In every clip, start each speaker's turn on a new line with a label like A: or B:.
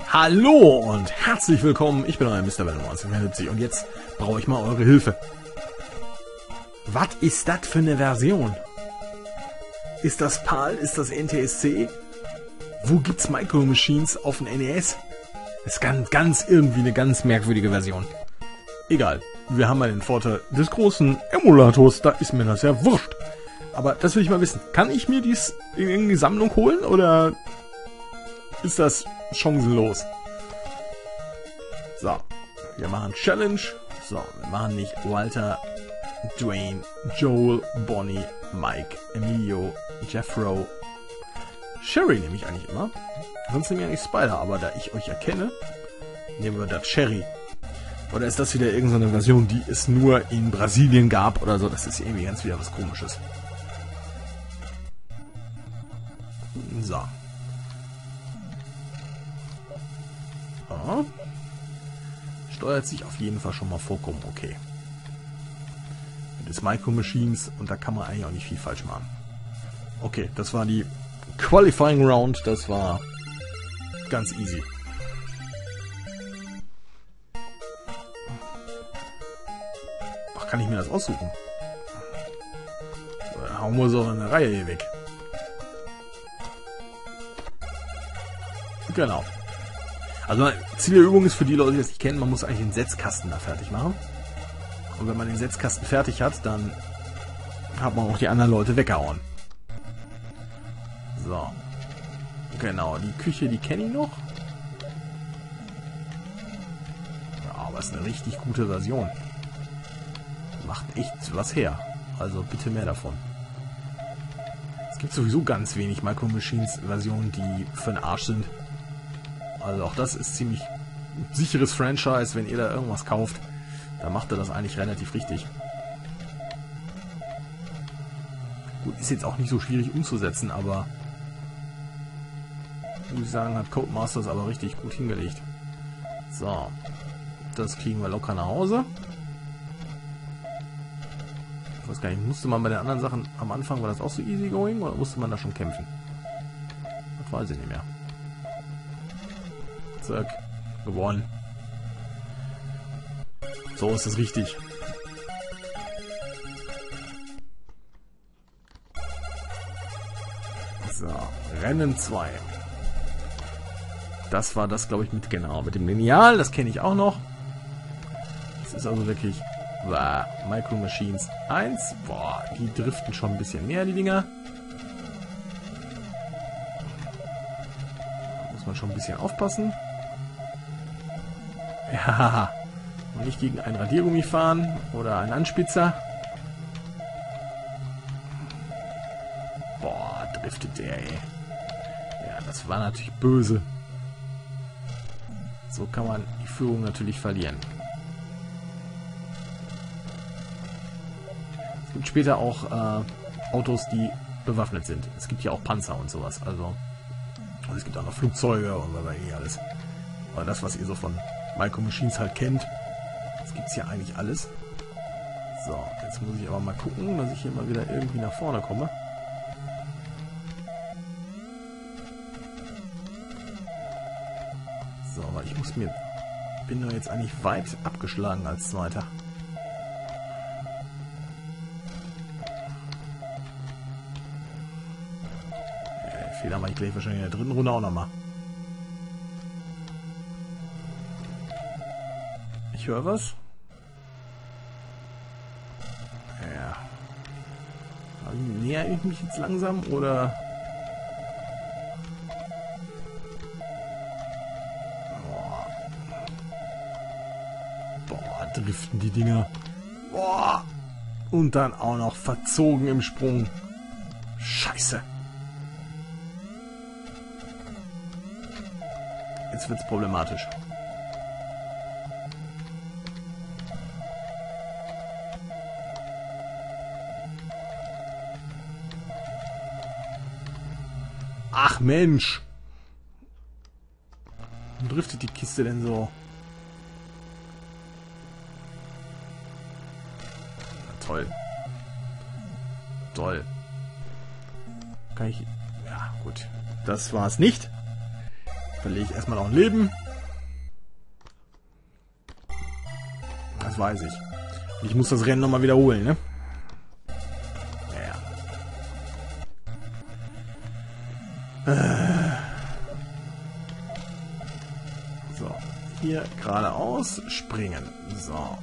A: Hallo und herzlich willkommen, ich bin euer Mr. Venom 1970 und jetzt brauche ich mal eure Hilfe. Was ist das für eine Version? Ist das PAL? Ist das NTSC? Wo gibt's Micro Machines auf dem NES? Das ist ganz irgendwie eine ganz merkwürdige Version. Egal, wir haben mal den Vorteil des großen Emulators, da ist mir das ja wurscht. Aber das will ich mal wissen. Kann ich mir dies in die Sammlung holen oder ist das chancenlos? So, wir machen Challenge. So, wir machen nicht Walter, Dwayne, Joel, Bonnie, Mike, Emilio, Jeffro. Sherry nehme ich eigentlich immer. Sonst nehme ich eigentlich Spider, aber da ich euch erkenne, nehmen wir das Sherry. Oder ist das wieder irgendeine Version, die es nur in Brasilien gab oder so? Das ist irgendwie ganz wieder was Komisches. So. Ja. Steuert sich auf jeden Fall schon mal vollkommen okay. Das ist Micro Machines und da kann man eigentlich auch nicht viel falsch machen. Okay, das war die Qualifying Round, das war ganz easy. Ach, kann ich mir das aussuchen? Hauen wir so eine Reihe hier weg. Genau. Also Ziel der Übung ist für die Leute, die das nicht kennen, man muss eigentlich den Setzkasten da fertig machen. Und wenn man den Setzkasten fertig hat, dann hat man auch die anderen Leute weggehauen. So. Genau, die Küche, die kenne ich noch. Ja, aber ist eine richtig gute Version. Macht echt was her. Also bitte mehr davon. Es gibt sowieso ganz wenig Micro Machines Versionen, die für den Arsch sind. Also auch das ist ziemlich sicheres Franchise. Wenn ihr da irgendwas kauft, dann macht ihr das eigentlich relativ richtig. Gut, ist jetzt auch nicht so schwierig umzusetzen, aber muss ich sagen, hat Codemasters aber richtig gut hingelegt. So, das kriegen wir locker nach Hause. Ich weiß gar nicht, musste man bei den anderen Sachen am Anfang, war das auch so easy going oder musste man da schon kämpfen? Das weiß ich nicht mehr. Zack, gewonnen. So ist es richtig. So, Rennen 2. Das war das, glaube ich, mit dem Lineal. Das kenne ich auch noch. Das ist also wirklich Micro Machines 1. Boah, die driften schon ein bisschen mehr, die Dinger. Da muss man schon ein bisschen aufpassen. Ja, und nicht gegen einen Radiergummi fahren oder einen Anspitzer. Boah, driftet der, ey. Ja, das war natürlich böse. So kann man die Führung natürlich verlieren. Es gibt später auch Autos, die bewaffnet sind. Es gibt ja auch Panzer und sowas. Also es gibt auch noch Flugzeuge und was weiß ich alles. Aber das, was ihr so von Micro Machines halt kennt, das gibt es ja eigentlich alles. So, jetzt muss ich aber mal gucken, dass ich hier mal wieder irgendwie nach vorne komme. So, aber ich bin doch jetzt eigentlich weit abgeschlagen als Zweiter. Fehler mache ich gleich wahrscheinlich in der dritten Runde auch nochmal. Ich höre was. Ja. Näher ich mich jetzt langsam oder... Boah, driften die Dinger. Boah. Und dann auch noch verzogen im Sprung. Scheiße. Jetzt wird's problematisch. Ach Mensch! Warum driftet die Kiste denn so? Na, toll. Toll. Kann ich... Ja, gut. Das war's nicht. verliere ich erstmal noch ein Leben. Das weiß ich. Ich muss das Rennen nochmal wiederholen, ne? Ja. So. Hier geradeaus springen. So.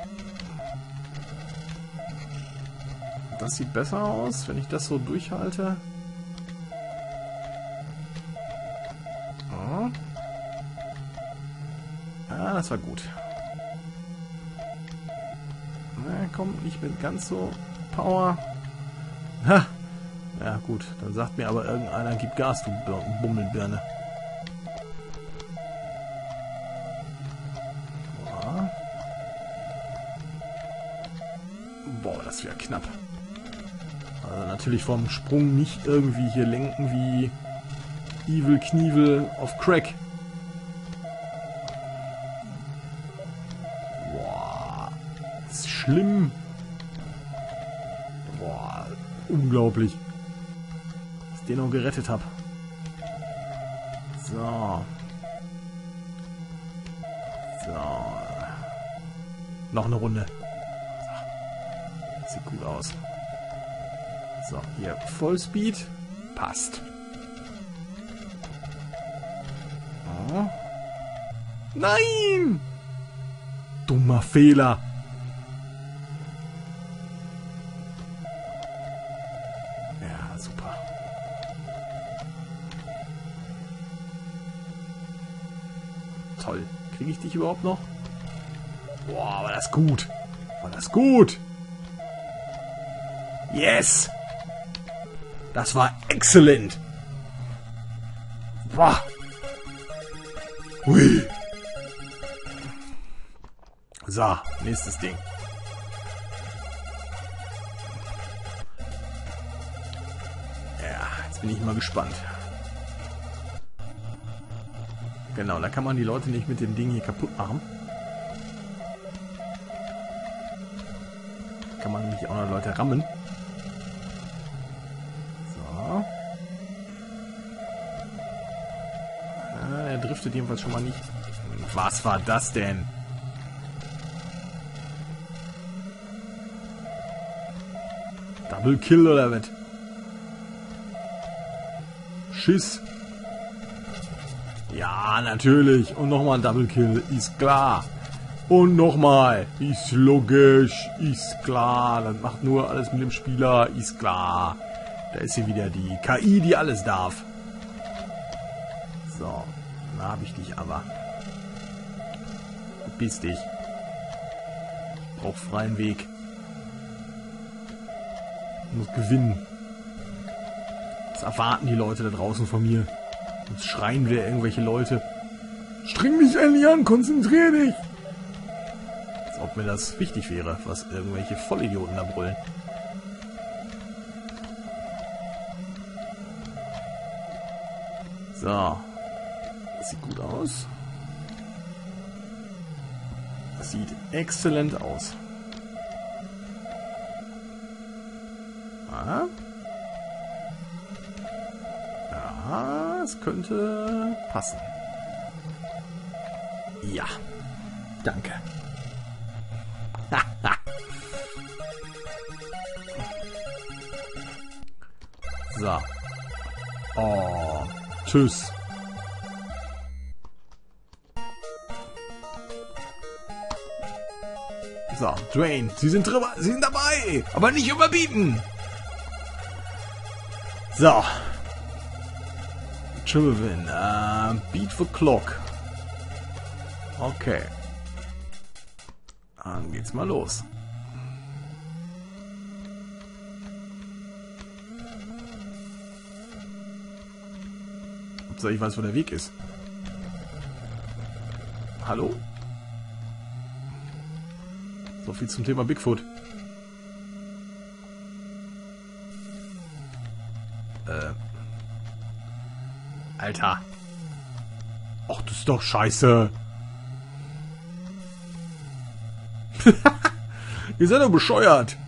A: Das sieht besser aus, wenn ich das so durchhalte. Oh. Ah, das war gut. Na, komm, nicht mit ganz so Power. Ha! Ja, gut. Dann sagt mir aber irgendeiner, gib Gas, du Bummelbirne. Ja. Boah, das wäre knapp. Also natürlich vom Sprung nicht irgendwie hier lenken wie Evil Knievel auf Crack. Boah, das ist schlimm. Boah, unglaublich. Dass ich den noch gerettet habe. So. So. Noch eine Runde. Sieht gut aus. So, hier Vollspeed. Passt. Oh. Nein! Dummer Fehler. Ja, super. Toll. Kriege ich dich überhaupt noch? Boah, war das gut. War das gut. Yes! Das war exzellent. Boah. Hui. So, nächstes Ding. Ja, jetzt bin ich mal gespannt. Genau, da kann man die Leute nicht mit dem Ding hier kaputt machen. Da kann man nämlich auch noch Leute rammen. So. Er driftet jedenfalls schon mal nicht. Was war das denn? Double Kill oder was? Schiss. Ja, natürlich. Und nochmal ein Double Kill. Ist klar. Und nochmal. Ist logisch. Ist klar. Das macht nur alles mit dem Spieler. Ist klar. Da ist hier wieder die KI, die alles darf. So. Da habe ich dich aber. Verpiss dich. Ich brauche freien Weg. Ich muss gewinnen. Das erwarten die Leute da draußen von mir. Jetzt schreien wir irgendwelche Leute. Streng dich endlich an, konzentrier dich! Als ob mir das wichtig wäre, was irgendwelche Vollidioten da brüllen. So. Das sieht gut aus. Das sieht exzellent aus. Ah. Ja, es könnte passen. Ja. Danke. So. Oh. Tschüss. So, Drain. Sie sind drüber. Sie sind dabei. Aber nicht überbieten. So. Triple Win. Beat the Clock. Okay. Dann geht's mal los. Hauptsache ich weiß, wo der Weg ist. Hallo? So viel zum Thema Bigfoot. Alter. Ach, das ist doch scheiße. Ihr seid doch bescheuert.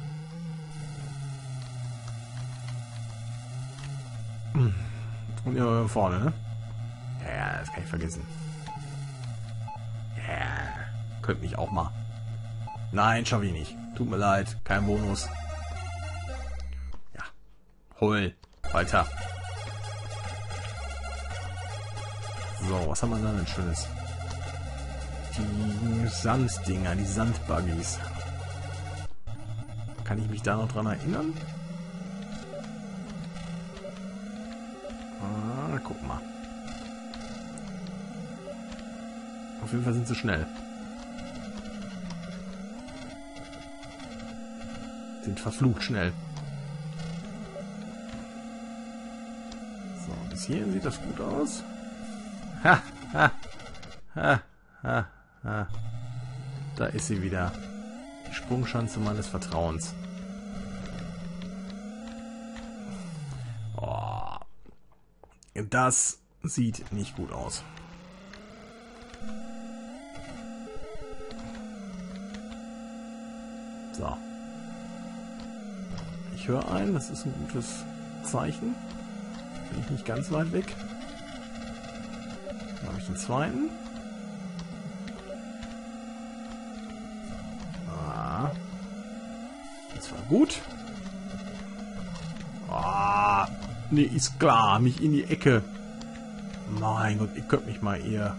A: Und ihr vorne, ne? Ja, das Kann ich vergessen. Yeah. Könnt mich auch mal. Nein, schaffe ich nicht. Tut mir leid. Kein Bonus. Ja. Hol. Weiter. So, was haben wir da denn Schönes? Die Sanddinger, die Sandbuggies. Kann ich mich da noch dran erinnern? Ah, guck mal. Auf jeden Fall sind sie schnell. Sind verflucht schnell. So, bis hierhin sieht das gut aus. Ha, ha, ha, ha, ha. Da ist sie wieder. Die Sprungschanze meines Vertrauens. Oh. Das sieht nicht gut aus. So. Ich höre ein, das ist ein gutes Zeichen. Bin ich nicht ganz weit weg. Dann habe ich den zweiten. Ah. Das war gut. Ah. Nee, ist klar. Mich in die Ecke. Mein Gott, ihr könnt mich mal eher.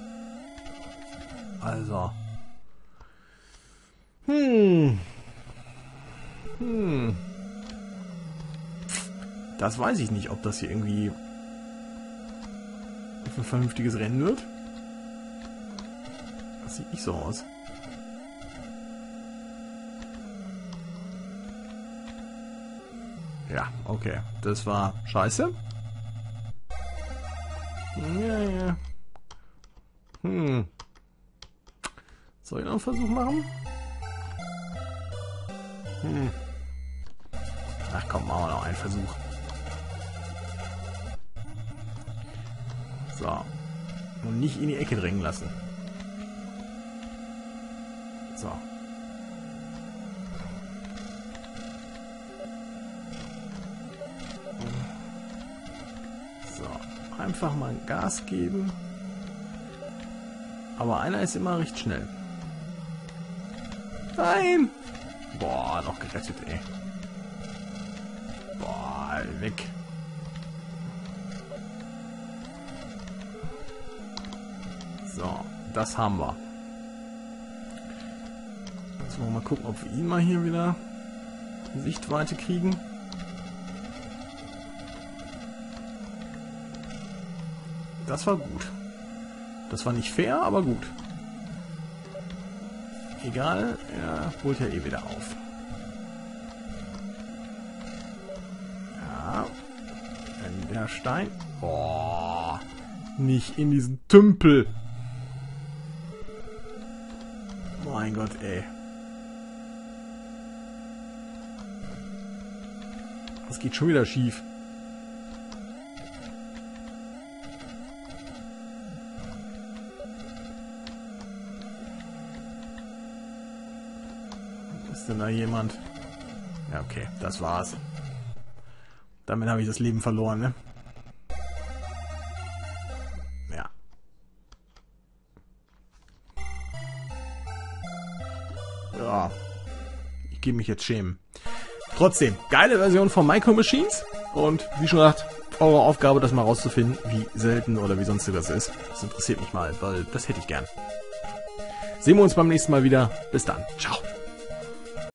A: Also. Das weiß ich nicht, ob das hier irgendwie ein vernünftiges Rennen wird. Das sieht nicht so aus. Ja, okay. Das war scheiße. Ja, ja. Soll ich noch einen Versuch machen? Ach komm, machen wir noch einen Versuch. So. Und nicht in die Ecke drängen lassen. So. So. Einfach mal Gas geben. Aber einer ist immer recht schnell. Nein! Boah, noch gerettet, ey. Boah, weg. So, das haben wir. Jetzt wollen wir mal gucken, ob wir ihn mal hier wieder in Sichtweite kriegen. Das war gut. Das war nicht fair, aber gut. Egal, er holt ja eh wieder auf. Ja. Der Stein. Boah. Nicht in diesen Tümpel. Mein Gott, ey. Das geht schon wieder schief. Ist denn da jemand? Ja, okay, das war's. Damit habe ich das Leben verloren, ne? Ja. Ja. Ich gebe mich jetzt schämen. Trotzdem, geile Version von Micro Machines. Und wie schon gesagt, eure Aufgabe, das mal rauszufinden, wie selten oder wie sonst das ist. Das interessiert mich mal, weil das hätte ich gern. Sehen wir uns beim nächsten Mal wieder. Bis dann. Ciao.